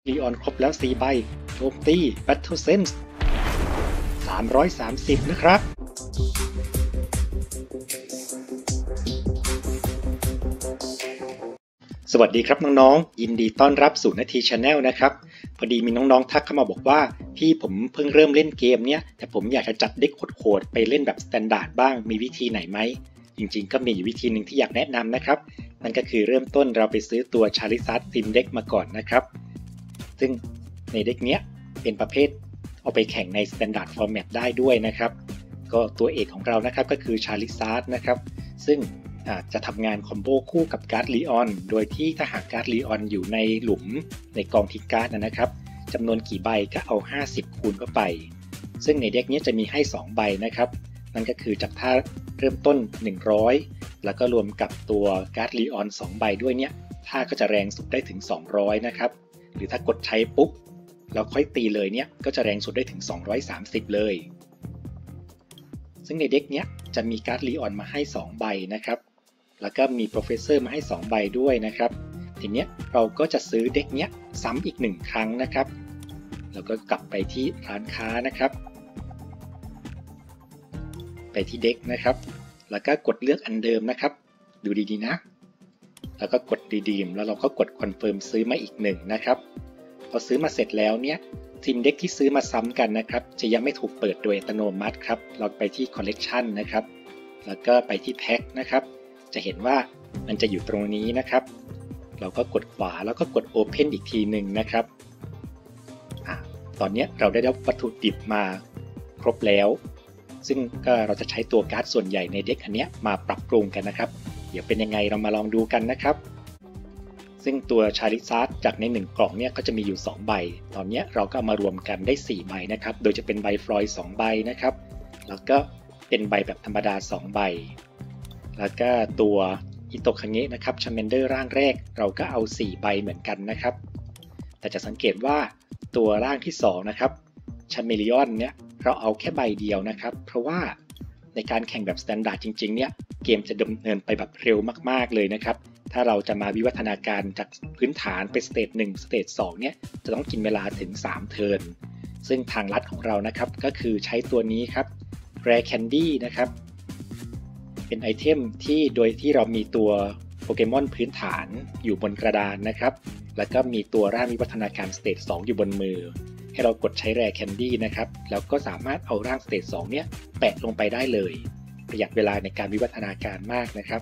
ลีออนครบแล้ว4ใบโจมตี Battle Sense 330นะครับสวัสดีครับน้องๆยินดีต้อนรับสู่นาที Channel นะครับพอดีมีน้องๆทักเข้ามาบอกว่าพี่ผมเพิ่งเริ่มเล่นเกมเนี้ยแต่ผมอยากจะจัดเด็กโหดๆไปเล่นแบบสแตนดาร์ดบ้างมีวิธีไหนไหมจริงๆก็มีวิธีหนึ่งที่อยากแนะนำนะครับนั่นก็คือเริ่มต้นเราไปซื้อตัว Charizard Team Deck มาก่อนนะครับซึ่งในเด็กเนี้ยเป็นประเภทเอาไปแข่งใน Standard Format ได้ด้วยนะครับก็ตัวเอกของเรานะครับก็คือ Charizard นะครับซึ่งจะทำงานคอมโบคู่กับการ์ดลีออนโดยที่ถ้าหากการ์ดลีออนอยู่ในหลุมในกองทิ้งการ์ดนะครับจำนวนกี่ใบก็เอา50คูณเข้าไปซึ่งในเด็กนี้จะมีให้2ใบนะครับนั่นก็คือจากท่าเริ่มต้น100แล้วก็รวมกับตัวการ์ดลีออน2ใบด้วยเนี่ยท่าก็จะแรงสุดได้ถึง200นะครับหรือถ้ากดใช้ปุ๊บแล้วค่อยตีเลยเนี่ยก็จะแรงสุดได้ถึง230เลยซึ่งในเด็กนี้จะมีการ์ดลีออนมาให้2ใบนะครับแล้วก็มีโปรเฟสเซอร์มาให้2ใบด้วยนะครับทีนี้เราก็จะซื้อเด็กเนี้ยซ้ำอีก1ครั้งนะครับแล้วก็กลับไปที่ร้านค้านะครับไปที่เด็กนะครับแล้วก็กดเลือกอันเดิมนะครับดูดีๆนะแล้วก็กดredeemแล้วเราก็กดคอนเฟิร์มซื้อมาอีก1นะครับพอซื้อมาเสร็จแล้วเนี่ยทีมเด็กที่ซื้อมาซ้ำกันนะครับจะยังไม่ถูกเปิดโดยอัตโนมัติครับเราไปที่ Collection นะครับแล้วก็ไปที่ Pack นะครับจะเห็นว่ามันจะอยู่ตรงนี้นะครับเราก็กดขวาแล้วก็กด Open อีกทีหนึ่งนะครับตอนนี้เราได้รับวัตถุดิบมาครบแล้วซึ่งก็เราจะใช้ตัวการ์ดส่วนใหญ่ในเด็กอันนี้มาปรับปรุงกันนะครับเดี๋ยวเป็นยังไงเรามาลองดูกันนะครับซึ่งตัว Charizard จากใน1กล่องเนี่ยก็จะมีอยู่2ใบตอนนี้เราก็เอามารวมกันได้4ใบนะครับโดยจะเป็นใบฟลอยด์2ใบนะครับแล้วก็เป็นใบแบบธรรมดา2ใบแล้วก็ตัวอิโตคังเงะนะครับชาเมนเดอร์ร่างแรกเราก็เอา4ใบเหมือนกันนะครับแต่จะสังเกตว่าตัวร่างที่2นะครับชาเมลิออนเนี่ยเราเอาแค่ใบเดียวนะครับเพราะว่าในการแข่งแบบสแตนดาร์ดจริงๆเนี่ยเกมจะดำเนินไปแบบเร็วมากๆเลยนะครับถ้าเราจะมาวิวัฒนาการจากพื้นฐานไปสเตจ1สเตจ2เนี่ยจะต้องกินเวลาถึง3เทิร์นซึ่งทางลัดของเรานะครับก็คือใช้ตัวนี้ครับ Rare Candy นะครับเป็นไอเทมที่โดยที่เรามีตัวโปเกมอนพื้นฐานอยู่บนกระดานนะครับแล้วก็มีตัวร่างวิวัฒนาการสเตจ2อยู่บนมือให้เรากดใช้ Rare Candy นะครับแล้วก็สามารถเอาร่างสเตจ2เนี่ยแปะลงไปได้เลยประหยัดเวลาในการวิวัฒนาการมากนะครับ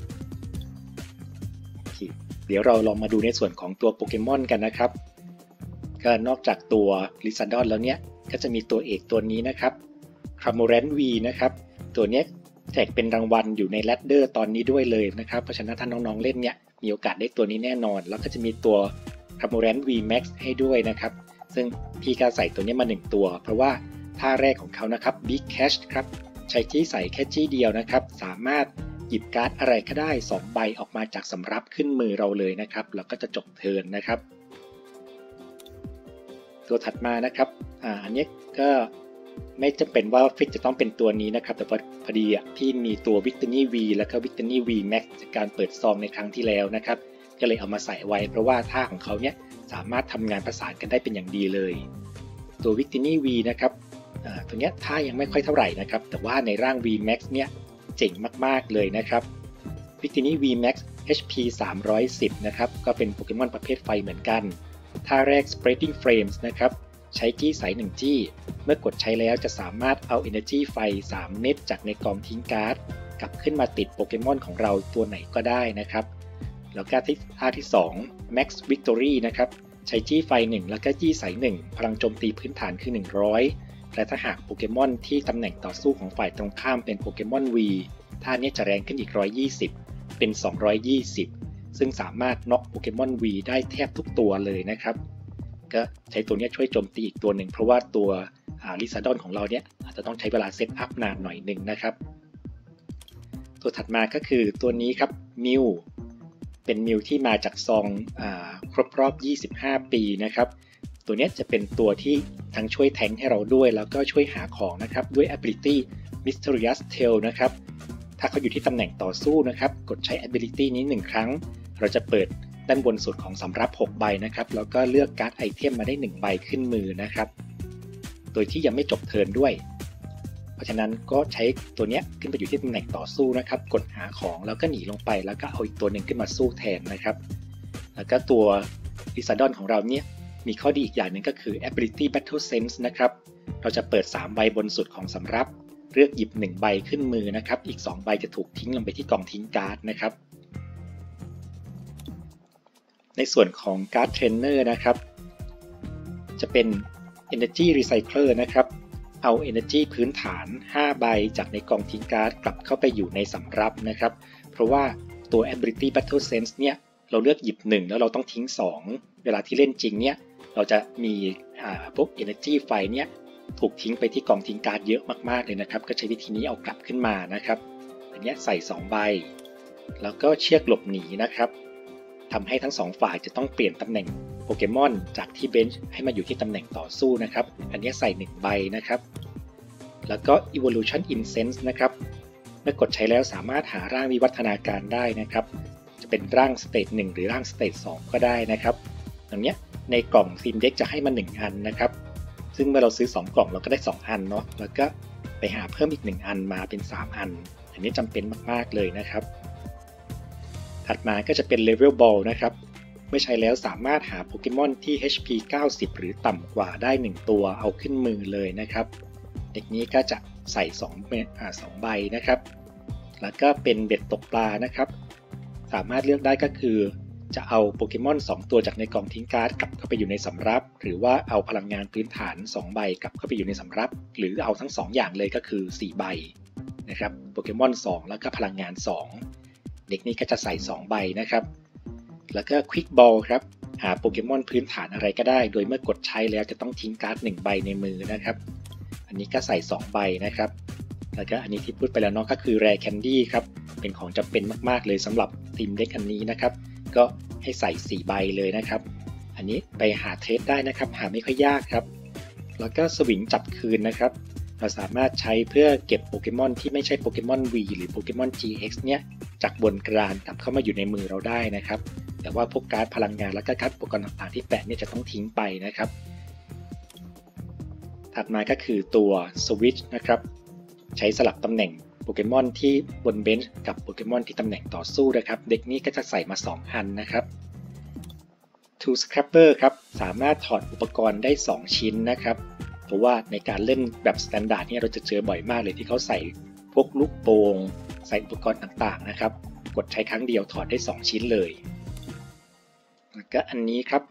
เดี๋ยวเราลองมาดูในส่วนของตัวโปเกมอนกันนะครับก็นอกจากตัวลิซาดอนแล้วเนี่ยก็จะมีตัวเอกตัวนี้นะครับคาโมแรนวีนะครับตัวนี้แจกเป็นรางวัลอยู่ในแรดเดอร์ตอนนี้ด้วยเลยนะครับเพราะฉะนั้นถ้าน้องๆเล่นเนี่ยมีโอกาสได้ตัวนี้แน่นอนแล้วก็จะมีตัวคาโมแรนวีแม็กซ์ให้ด้วยนะครับซึ่งพี่ก็ใส่ตัวนี้มา1ตัวเพราะว่าท่าแรกของเขานะครับ Big Cash ครับใช้จี้ใส่แค่จี้เดียวนะครับสามารถหยิบการ์ดอะไรก็ได้2ใบออกมาจากสำรับขึ้นมือเราเลยนะครับแล้วก็จะจบเทิร์นนะครับตัวถัดมานะครับอันนี้ก็ไม่จำเป็นว่าฟิกจะต้องเป็นตัวนี้นะครับแต่พอดีพี่มีตัว Victory V แล้วก็ Victory V Max จากการเปิดซองในครั้งที่แล้วนะครับก็เลยเอามาใส่ไว้เพราะว่าท่าของเขาเนี่ยสามารถทำงานประสานกันได้เป็นอย่างดีเลยตัว Victory V นะครับตัวนี้ท่ายังไม่ค่อยเท่าไหร่นะครับแต่ว่าในร่าง V Max เนี่ยเจ๋งมากๆเลยนะครับ Victory V Max HP 310นะครับก็เป็นโปเกมอนประเภทไฟเหมือนกันท่าแรก Spreading Flames นะครับใช้จี้ใส่1จี้เมื่อกดใช้แล้วจะสามารถเอา Energy ไฟ3เม็ดจากในกองทิ้งการ์ดกลับขึ้นมาติดโปเกมอนของเราตัวไหนก็ได้นะครับแล้วก็ท่าที่2 Max Victory นะครับใช้จี้ไฟ1แล้วก็จี้ใส่1พลังโจมตีพื้นฐานคือ100และถ้าหากโปเกมอนที่ตำแหน่งต่อสู้ของฝ่ายตรงข้ามเป็นโปเกมอน V ท่านี้จะแรงขึ้นอีก120เป็น220ซึ่งสามารถน็อกโปเกมอน V ได้แทบทุกตัวเลยนะครับก็ใช้ตัวนี้ช่วยโจมตีอีกตัวหนึ่งเพราะว่าตัวลิซาดอนของเราเนี่ยอาจจะต้องใช้เวลาเซตอัพนานหน่อยหนึ่งนะครับตัวถัดมาก็คือตัวนี้ครับมิวเป็นมิวที่มาจากซองครบรอบ25ปีนะครับตัวนี้จะเป็นตัวที่ทั้งช่วยแทงค์ให้เราด้วยแล้วก็ช่วยหาของนะครับด้วย ability Mysterious Tail นะครับถ้าเขาอยู่ที่ตำแหน่งต่อสู้นะครับกดใช้ ability นี้1ครั้งเราจะเปิดด้านบนสุดของสำรับ6ใบนะครับแล้วก็เลือกการ์ดไอเทมมาได้1ใบขึ้นมือนะครับโดยที่ยังไม่จบเทิร์นด้วยเพราะฉะนั้นก็ใช้ตัวนี้ขึ้นไปอยู่ที่ตำแหน่งต่อสู้นะครับกดหาของแล้วก็หนีลงไปแล้วก็เอาอีกตัวหนึ่งขึ้นมาสู้แทนนะครับแล้วก็ตัวลิซาดอนของเราเนี่ยมีข้อดีอีกอย่างหนึ่งก็คือ ability battle sense นะครับเราจะเปิด3ใบบนสุดของสำรับเลือกหยิบ1ใบขึ้นมือนะครับอีก2ใบจะถูกทิ้งลงไปที่กองทิ้งการ์ดนะครับในส่วนของการ์ดเทรนเนอร์นะครับจะเป็น Energy Recycler นะครับเอา Energy พื้นฐาน5ใบจากในกองทิ้งการ์ดกลับเข้าไปอยู่ในสำรับนะครับเพราะว่าตัว Ability Battle Sense เนี่ยเราเลือกหยิบ1แล้วเราต้องทิ้ง2เวลาที่เล่นจริงเนี่ยเราจะมีพวก Energy ไฟเนี่ยถูกทิ้งไปที่กองทิ้งการ์ดเยอะมากๆเลยนะครับก็ใช้วิธีนี้เอากลับขึ้นมานะครับอันนี้ใส่2ใบแล้วก็เชือกหลบหนีนะครับทำให้ทั้ง2ฝ่ายจะต้องเปลี่ยนตำแหน่งโปเกมอนจากที่เบนช์ให้มาอยู่ที่ตำแหน่งต่อสู้นะครับอันนี้ใส่1ใบนะครับแล้วก็ Evolution Incense นะครับเมื่อกดใช้แล้วสามารถหาร่างวิวัฒนาการได้นะครับจะเป็นร่างสเตจ1หรือร่างสเตจ2ก็ได้นะครับตรงนี้ในกล่องทีมเด็กจะให้มา1อันนะครับซึ่งเมื่อเราซื้อ2กล่องเราก็ได้2อันเนาะแล้วก็ไปหาเพิ่มอีก1อันมาเป็น3อันอันนี้จำเป็นมากๆเลยนะครับถัดมาก็จะเป็น Level Ball นะครับเมื่อใช้แล้วสามารถหาโปเกมอนที่ HP 90 หรือต่ำกว่าได้1ตัวเอาขึ้นมือเลยนะครับเด็กนี้ก็จะใส่2ใบนะครับแล้วก็เป็นเบ็ดตกปลานะครับสามารถเลือกได้ก็คือจะเอาโปเกมอน2ตัวจากในกล่องทิ้งการ์ดกลับเข้าไปอยู่ในสำรับหรือว่าเอาพลังงานพื้นฐาน2ใบกลับเข้าไปอยู่ในสำรับหรือเอาทั้ง2อย่างเลยก็คือ4ใบนะครับโปเกมอน2แล้วก็พลังงาน2เด็กนี้ก็จะใส่2ใบนะครับแล้วก็ Quick Ball ครับหาโปเกมอนพื้นฐานอะไรก็ได้โดยเมื่อกดใช้แล้วจะต้องทิ้งการ์ด1ใบในมือนะครับอันนี้ก็ใส่2ใบนะครับแล้วก็อันนี้ที่พูดไปแล้วเนาะก็คือ Rare Candy ครับเป็นของจำเป็นมากๆเลยสำหรับทีมเด็กอันนี้นะครับก็ให้ใส่4ใบเลยนะครับอันนี้ไปหาเทรดได้นะครับหาไม่ค่อยยากครับแล้วก็สวิงจับคืนนะครับเราสามารถใช้เพื่อเก็บโปเกมอนที่ไม่ใช่โปเกมอน V หรือโปเกมอน GX เนี่ยจากบนกรานกลับเข้ามาอยู่ในมือเราได้นะครับแต่ว่าพวกการ์ดพลังงานและก็การ์ดอุปกรณ์ต่างๆที่แปะเนี่ยจะต้องทิ้งไปนะครับถัดมาก็คือตัว Switch นะครับใช้สลับตำแหน่งโปเกมอนที่บนเบนช์กับโปเกมอนที่ตำแหน่งต่อสู้นะครับเด็กนี้ก็จะใส่มา2อันนะครับ Tool Scrapper ครับสามารถถอดอุปกรณ์ได้2ชิ้นนะครับเพราะว่าในการเล่นแบบสแตนดาร์ดเนี่ยเราจะเจอบ่อยมากเลยที่เขาใส่พวกลูกโป่งใส่อุปกรณ์ต่างๆนะครับกดใช้ครั้งเดียวถอดได้2ชิ้นเลยแล้วก็อันนี้ครับ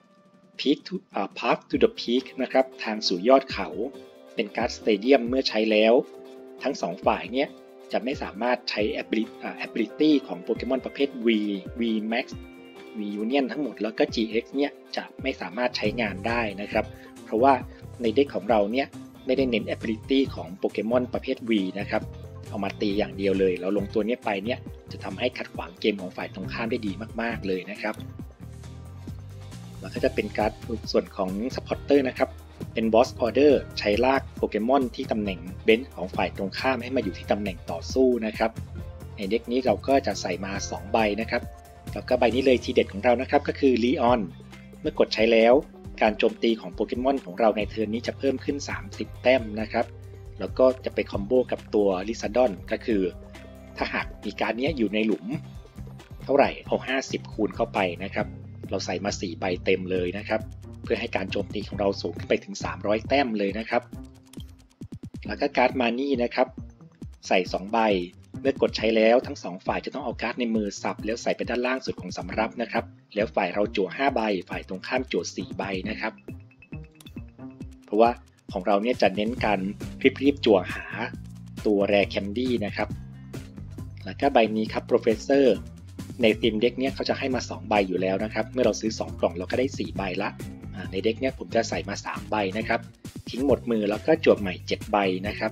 Path to the Peak นะครับทางสู่ยอดเขาเป็นการ์ดสเตเดียมเมื่อใช้แล้วทั้ง2ฝ่ายเนี่ยจะไม่สามารถใช้ ability ของโปเกมอนประเภท V Max V Union ทั้งหมดแล้วก็ GX เนี่ยจะไม่สามารถใช้งานได้นะครับเพราะว่าในเด็กของเราเนี่ยไม่ได้เน้น ability ของโปเกมอนประเภท V นะครับเอามาตีอย่างเดียวเลยเราลงตัวนี้ไปเนี่ยจะทำให้ขัดขวางเกมของฝ่ายตรงข้ามได้ดีมากๆเลยนะครับแล้วก็จะเป็นการ์ดส่วนของ Supporter นะครับเป็น Boss Order ใช้ลากโปเกมอนที่ตำแหน่งเบนช์ของฝ่ายตรงข้ามให้มาอยู่ที่ตำแหน่งต่อสู้นะครับในเด็กนี้เราก็จะใส่มา2ใบนะครับแล้วก็ใบนี้เลยทีเด็ดของเรานะครับก็คือ Leon เมื่อกดใช้แล้วการโจมตีของโปเกมอนของเราในเทิร์นนี้จะเพิ่มขึ้น30แต้มนะครับแล้วก็จะไปคอมโบกับตัว Lizardon ก็คือถ้าหากมีการนี้อยู่ในหลุมเท่าไหร่เอา50คูณเข้าไปนะครับเราใส่มา4ใบเต็มเลยนะครับเพื่อให้การโจมตีของเราสูงขึ้นไปถึง300แต้มเลยนะครับแล้วก็การ์ดมานี่นะครับใส่2ใบเมื่อกดใช้แล้วทั้ง2ฝ่ายจะต้องเอาการ์ดในมือสับแล้วใส่ไปด้านล่างสุดของสำรับนะครับแล้วฝ่ายเราจั่ว5ใบฝ่ายตรงข้ามจั่ว4ใบนะครับเพราะว่าของเราเนี่ยจะเน้นการรีบจั่วหาตัว Rare Candy นะครับแล้วก็ใบนี้ครับ Professor ในทีมเด็กเนี่ยเขาจะให้มา2ใบอยู่แล้วนะครับเมื่อเราซื้อ2กล่องเราก็ได้4ใบละในเด็กเนี่ยผมจะใส่มา3ใบนะครับทิ้งหมดมือแล้วก็จั่วใหม่7ใบนะครับ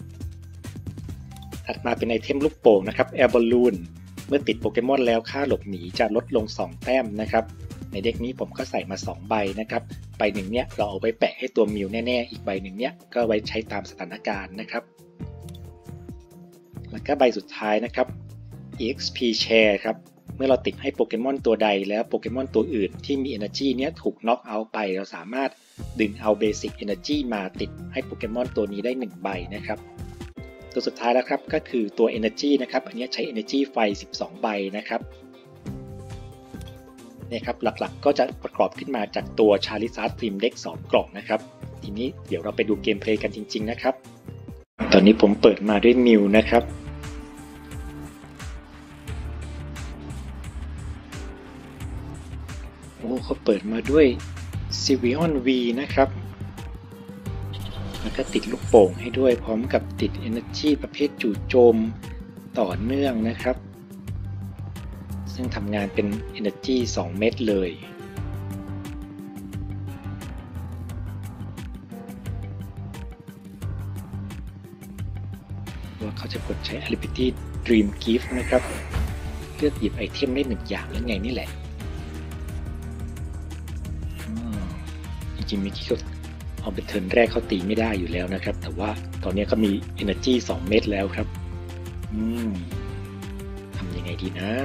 ถัดมาเป็นไอเทมลูกโป่งนะครับ Air Balloon เมื่อติดโปเกมอนแล้วค่าหลบหนีจะลดลง2แต้มนะครับในเด็กนี้ผมก็ใส่มา2ใบนะครับใบหนึ่งเนี่ยเราเอาไว้แปะให้ตัวมิวแน่ๆอีกใบหนึ่งเนี่ยก็ไว้ใช้ตามสถานการณ์นะครับแล้วก็ใบสุดท้ายนะครับ EXP Share ครับเมื่อเราติดให้โปเกมอนตัวใดแล้วโปเกมอนตัวอื่นที่มี Energy เนี้ยถูกน็อกเอาท์ไปเราสามารถดึงเอา Basic Energy มาติดให้โปเกมอนตัวนี้ได้1ใบนะครับตัวสุดท้ายแล้วครับก็คือตัว Energy นะครับอันนี้ใช้ Energy ไฟ12ใบนะครับเนี่ยครับหลักๆก็จะประกอบขึ้นมาจากตัว Charizard Dream Deck 2 กล่องนะครับทีนี้เดี๋ยวเราไปดูเกมเพลย์กันจริงๆนะครับตอนนี้ผมเปิดมาด้วยมิวนะครับโอ้เขาเปิดมาด้วย Sylveon V นะครับแล้วก็ติดลูกโป่งให้ด้วยพร้อมกับติด Energy ประเภทจู่โจมต่อเนื่องนะครับซึ่งทำงานเป็น Energy 2 เม็ดเลยว่าเขาจะกดใช้ Ability Dream Gift นะครับเลือกหยิบไอเทมได้1อย่างแล้วไงนี่แหละจริงๆมีที่เขาเอาเป็นเทิร์นแรกเขาตีไม่ได้อยู่แล้วนะครับแต่ว่าตอนนี้เขามี Energy 2 เม็ดแล้วครับทำยังไงดีนะ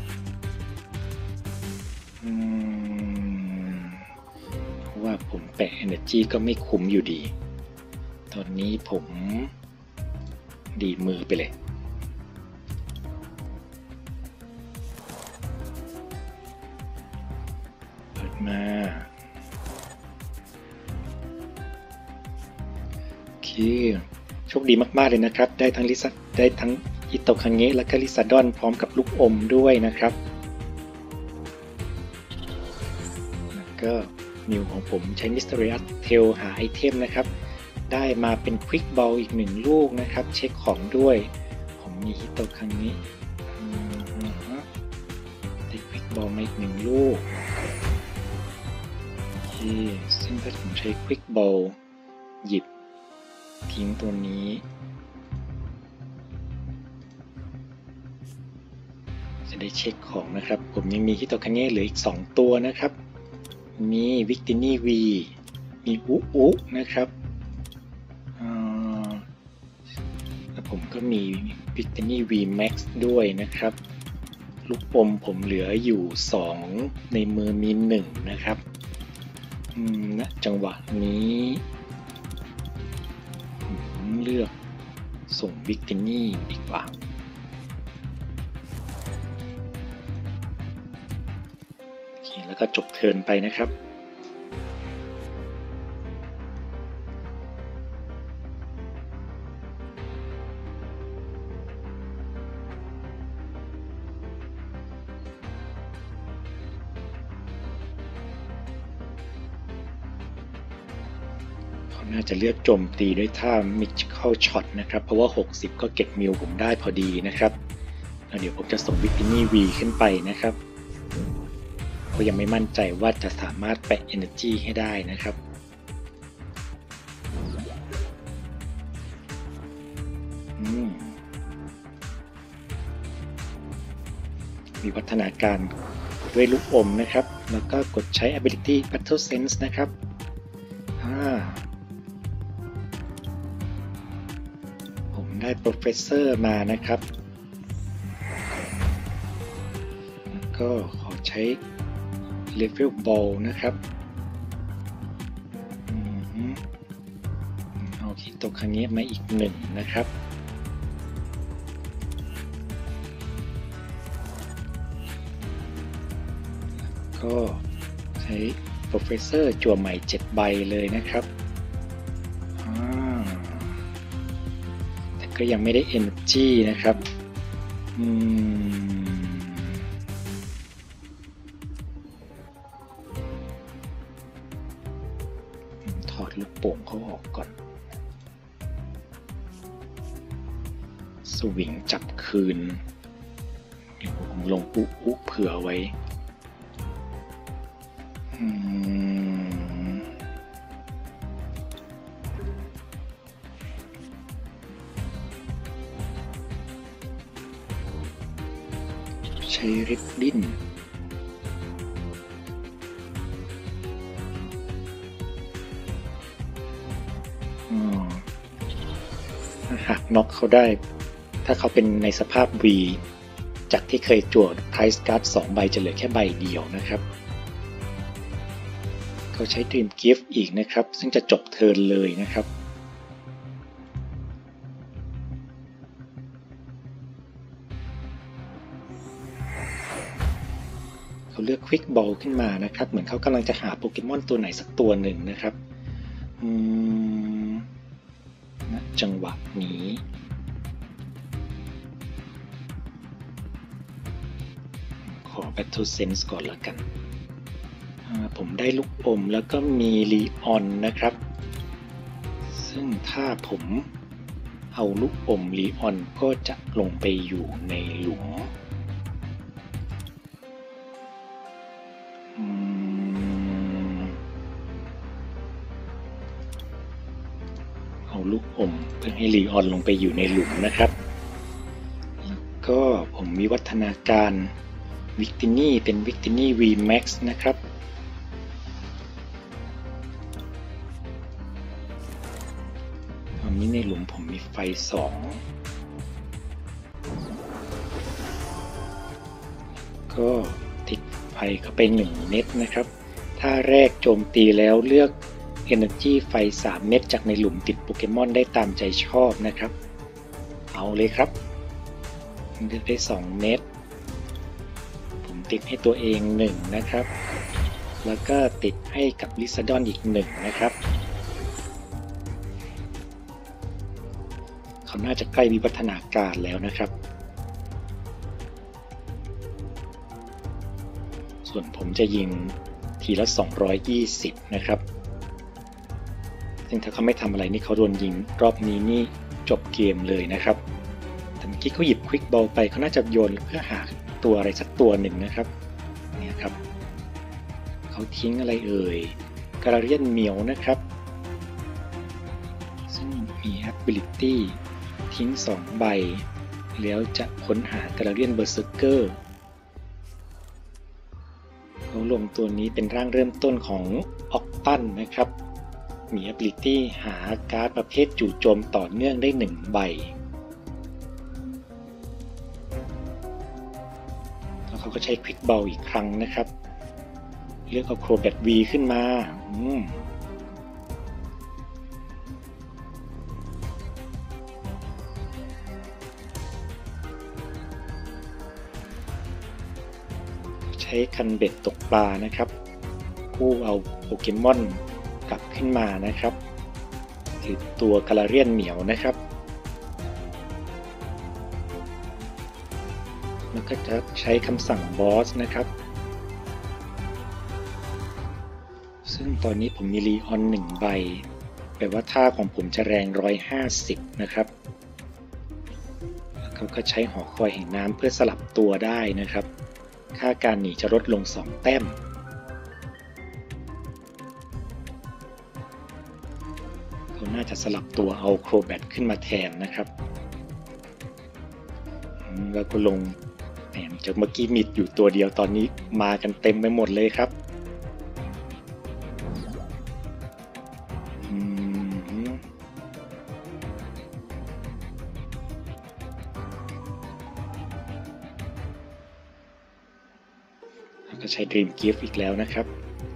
เพราะว่าผมแปะ Energy ก็ไม่คุ้มอยู่ดีตอนนี้ผมดีดมือไปเลยเปิดมาโอเคโชคดีมากๆเลยนะครับได้ทั้งอิโตคังเงะและก็ลิซาดอนพร้อมกับลูกอมด้วยนะครับแล้วก็มิวของผมใช้มิสเตอริอัสเทลหาไอเทมนะครับได้มาเป็นควิกบอลอีก1ลูกนะครับเช็คของด้วยผมมีฮิโตคังเงะได้ควิกบอลมาอีก1ลูกโอเคซึ่งถ้าผมใช้ควิกบอลหยิบทิ้งตัวนี้จะได้เช็คของนะครับผมยังมีฮิโตคังเงะเหลืออีก2ตัวนะครับมีวิกตินี่วีมีอุนะครับแล้วผมก็มีวิกตินี่วีแม็กซ์ด้วยนะครับลูกอมผมเหลืออยู่2ในมือมี1นะครับณจังหวะนี้ผมเลือกส่งวิกตินี่ดีกว่าโอเคแล้วก็จบเทิร์นไปนะครับน่าจะเลือกโจมตีด้วยท่า Mythical Shot นะครับเพราะว่า60ก็เก็บมิวผมได้พอดีนะครับแล้วเดี๋ยวผมจะส่งวิกตินี่ V ขึ้นไปนะครับเพราะยังไม่มั่นใจว่าจะสามารถแปะ Energy ให้ได้นะครับมีพัฒนาการด้วยลูกอมนะครับแล้วก็กดใช้ Ability Battle Sense นะครับผมได้ Professor มานะครับแล้วก็ขอใช้ Level Ball นะครับเอาฮิโตคังเงะมาอีก1นะครับก็ใช้ Professor จั่วใหม่7ใบเลยนะครับแต่ก็ยังไม่ได้ Energy นะครับถอดลูกโป่งเขาออกก่อนสวิงจับคืนเดี๋ยวผมลงอุเผื่อไว้ใช้ริบบิ้นหากน็อกเขาได้ถ้าเขาเป็นในสภาพ V จากที่เคยจั่วไพรส์การ์ด2ใบจะเหลือแค่ใบเดียวนะครับเขาใช้ Dream Gift อีกนะครับซึ่งจะจบเทิร์นเลยนะครับเขาเลือก Quick Ball ขึ้นมานะครับเหมือนเขากำลังจะหาโปเกมอนตัวไหนสักตัวหนึ่งนะครับณจังหวะนี้ขอ Battle Sense ก่อนแล้วกันผมได้ลูกอมแล้วก็มีลีออนนะครับซึ่งถ้าผมเอาลูกอมลีออนก็จะลงไปอยู่ในหลุมเอาลูกอมเพื่อให้ลีออนลงไปอยู่ในหลุมนะครับแล้วก็ผมมีวัฒนาการวิกตินี่เป็นวิกตินี่ VMAX นะครับตอนนี้ในหลุมผมมีไฟ2ก็ติดไฟเข้าไป1เม็ดนะครับท่าแรกโจมตีแล้วเลือก Energy ไฟ3เม็ดจากในหลุมติดโปเกมอนได้ตามใจชอบนะครับเอาเลยครับเลือกได้2เม็ดผมติดให้ตัวเอง1นะครับแล้วก็ติดให้กับลิซาดอนอีก1นะครับเขาน่าจะใกล้วิวัฒนาการแล้วนะครับส่วนผมจะยิงทีละ220นะครับซึ่งถ้าเขาไม่ทำอะไรนี่เขาโดนยิงรอบนี้นี่จบเกมเลยนะครับแต่เมื่อกี้เขาหยิบควิกบอลไปเขาน่าจะโยนเพื่อหาตัวอะไรสักตัวหนึ่งนะครับเนี่ยครับเขาทิ้งอะไรเอ่ยกราเรียนเหมียวนะครับซึ่งมี ability ทิ้ง2ใบแล้วจะค้นหากราเรียนเบอร์เซอร์เกอร์เขาลงตัวนี้เป็นร่างเริ่มต้นของออกตันนะครับมี ability หาการ์ดประเภทจู่โจมต่อเนื่องได้1ใบแล้วเขาก็ใช้ Quick Ball อีกครั้งนะครับเลือกเอา Crobat V ขึ้นมาใช้คันเบ็ดตกปลานะครับกู้เอาโปเกมอนกลับขึ้นมานะครับคือตัวกาลาเรียนเหมียวนะครับแล้วก็จะใช้คำสั่งบอสนะครับซึ่งตอนนี้ผมมีลีออน1ใบแปลว่าท่าของผมจะแรง150นะครับแล้วเขาก็ใช้หอคอยแห่งน้ำเพื่อสลับตัวได้นะครับค่าการหนีจะลดลง2แต้มเขาน่าจะสลับตัวเอาโครแบทขึ้นมาแทนนะครับแล้วก็ลงจากเมื่อกี้มีอยู่ตัวเดียวตอนนี้มากันเต็มไปหมดเลยครับก็ใช้ Dream Gift อีกแล้วนะครับ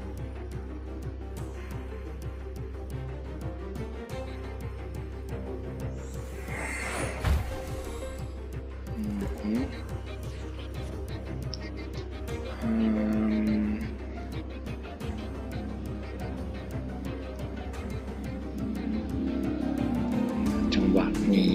จังหวะนี้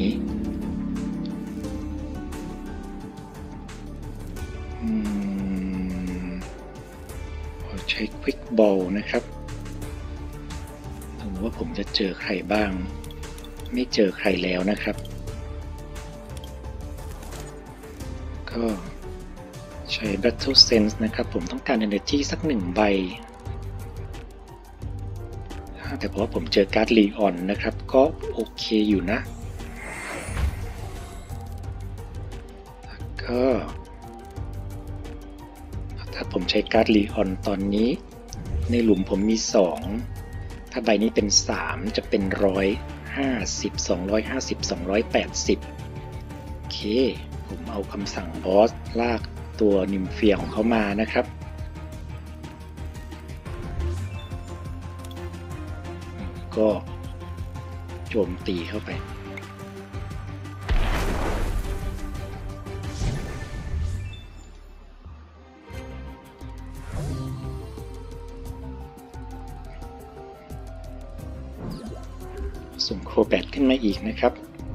ใช้ Quick Ball นะครับดูว่าผมจะเจอใครบ้างไม่เจอใครแล้วนะครับก็ใช้ Battle Sense นะครับผมต้องการ Energy สัก1ใบแต่เพราะว่าผมเจอการ์ดลีออนนะครับก็โอเคอยู่นะก็ถ้าผมใช้การ์ดลีออนตอนนี้ในหลุมผมมี2ถ้าใบนี้เป็น3จะเป็น150 250 280โอเคผมเอาคำสั่งบอสลากตัวนิมเฟียของเขามานะครับก็โจมตีเข้าไปส่งโครแบทขึ้นมาอีกนะครับ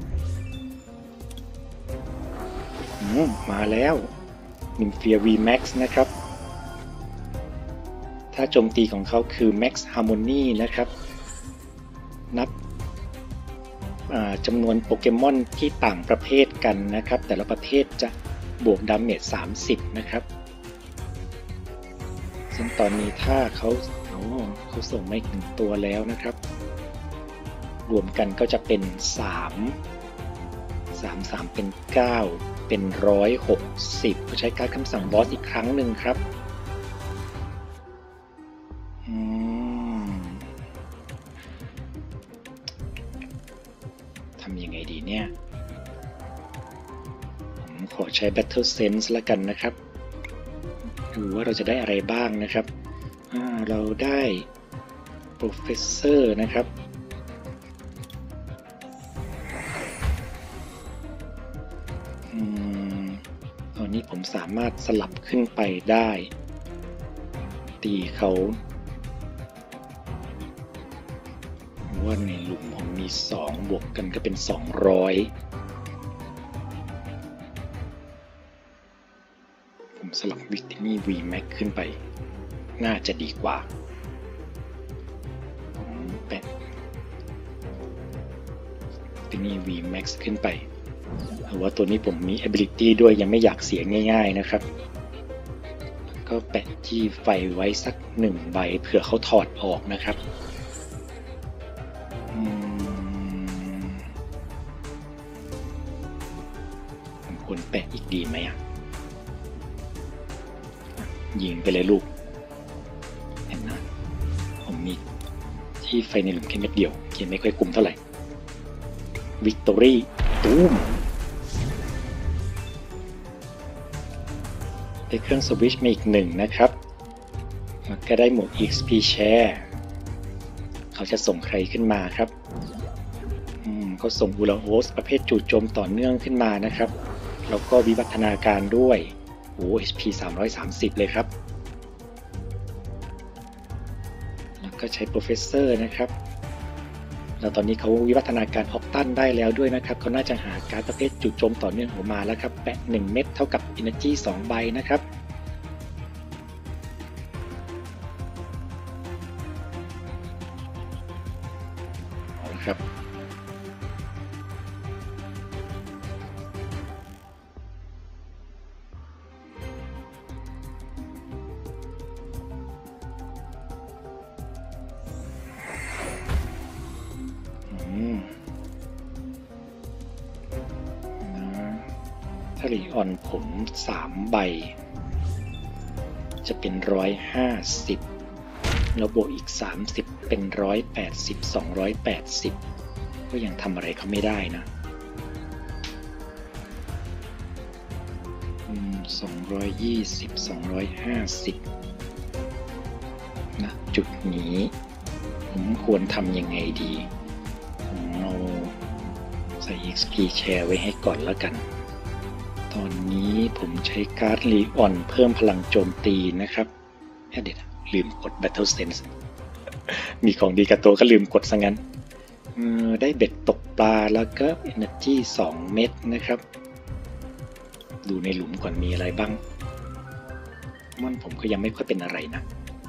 มาแล้วนิมเฟีย VMAX นะครับถ้าโจมตีของเขาคือ Max Harmony นะครับนับจำนวนโปเกมอนที่ต่างประเภทกันนะครับแต่ละประเภทจะบวกดาเมจ30นะครับซึ่งตอนนี้ถ้าเขาส่งมาอีก1ตัวแล้วนะครับรวมกันก็จะเป็น3 เป็น9เป็น160ก็ใช้การคำสั่งบอสอีกครั้งหนึ่งครับทำยังไงดีเนี่ยผมขอใช้ Battle Sense ละกันนะครับดูว่าเราจะได้อะไรบ้างนะครับเราได้ Professor นะครับตอนนี้ผมสามารถสลับขึ้นไปได้ตีเขาว่าในหลุมผมมี2บวกกันก็เป็น200ผมสลับวิกนี่ VMAX ขึ้นไปน่าจะดีกว่าแปะที่นี่ VMAX ขึ้นไปแต่ว่าตัวนี้ผมมี ability ด้วยยังไม่อยากเสียง่ายๆนะครับก็แปะที่ไฟไว้สัก1ใบเผื่อเขาถอดออกนะครับผมควรแปะอีกดีไหมยิงไปเลยลูกเห็นนะผมมีที่ไฟในหลุมแค่เม็ดเดียวเกมไม่ค่อยคุ้มเท่าไหร่วิกตอรี่ตูมได้เครื่องสวิตช์มาอีก1นะครับแล้วก็ได้หมวก XP Share เขาจะส่งใครขึ้นมาครับเขาส่งอูลาโอสประเภทจู่โจมต่อเนื่องขึ้นมานะครับแล้วก็วิวัฒนาการด้วยHP 330เลยครับแล้วก็ใช้ Professor นะครับแล้วตอนนี้เขาวิวัฒนาการออกตันได้แล้วด้วยนะครับเขาน่าจะหาการประเภทจู่โจมต่อเนื่องออกมาแล้วครับแปะ1เม็ดเท่ากับ Energy 2ใบนะครับเอาละครับถ้าลีออนผม3ใบจะเป็น150แล้วบวกอีก30เป็น180 280ก็ยังทำอะไรเขาไม่ได้นะ220 250นะจุดนี้ผมควรทำยังไงดีเอาใส่ XP Share ไว้ให้ก่อนแล้วกันตอนนี้ผมใช้การ์ดลีออนเพิ่มพลังโจมตีนะครับเด็ดลืมกด Battle Sense มีของดีกับตัวก็ลืมกดซะงั้นได้เบ็ดตกปลาแล้วก็ Energy 2 เม็ดนะครับดูในหลุมก่อนมีอะไรบ้างมันผมก็ยังไม่ค่อยเป็นอะไรนะ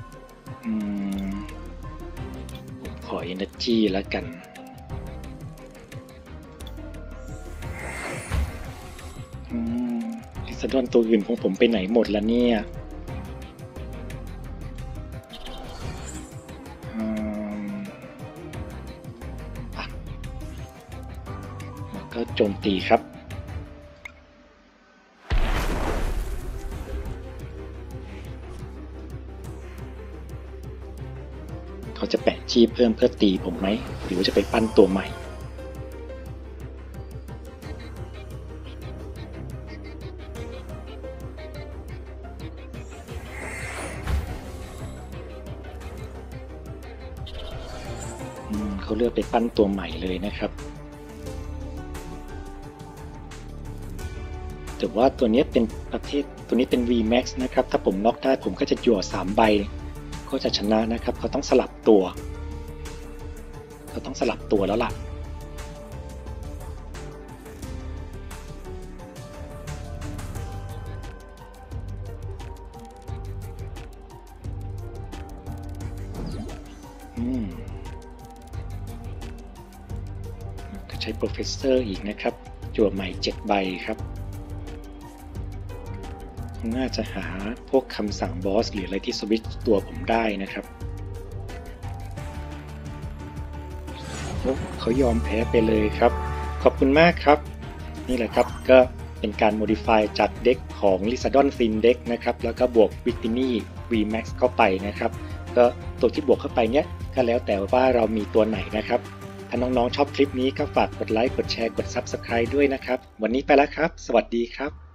ผมขอ Energy แล้วกันสะดอนตัวอื่นของผมไปไหนหมดแล้วเนี่ยก็โจมตีครับเขาจะแปะชีพเพิ่มเพื่อตีผมไหมหรือว่าจะไปปั้นตัวใหม่เขาเลือกไปปั้นตัวใหม่เลยนะครับแต่ว่าตัวนี้เป็นประเภทตัวนี้เป็น VMAX นะครับถ้าผมน็อกได้ผมก็จะจั่ว3 ใบก็จะชนะนะครับเขาต้องสลับตัวแล้วล่ะก็ใช้ Professor อีกนะครับจั่วใหม่7 ใบครับน่าจะหาพวกคำสั่งบอสหรืออะไรที่สวิตช์ตัวผมได้นะครับเขายอมแพ้ไปเลยครับขอบคุณมากครับนี่แหละครับก็เป็นการ modify จากเด็กของ Lysadon Fin Deck นะครับแล้วก็บวก Victini VMAX เข้าไปนะครับก็ตัวที่บวกเข้าไปเนี้ยก็แล้วแต่ว่าเรามีตัวไหนนะครับถ้าน้องๆชอบคลิปนี้ก็ฝากกดไลค์กดแชร์กด Subscribe ด้วยนะครับวันนี้ไปแล้วครับสวัสดีครับ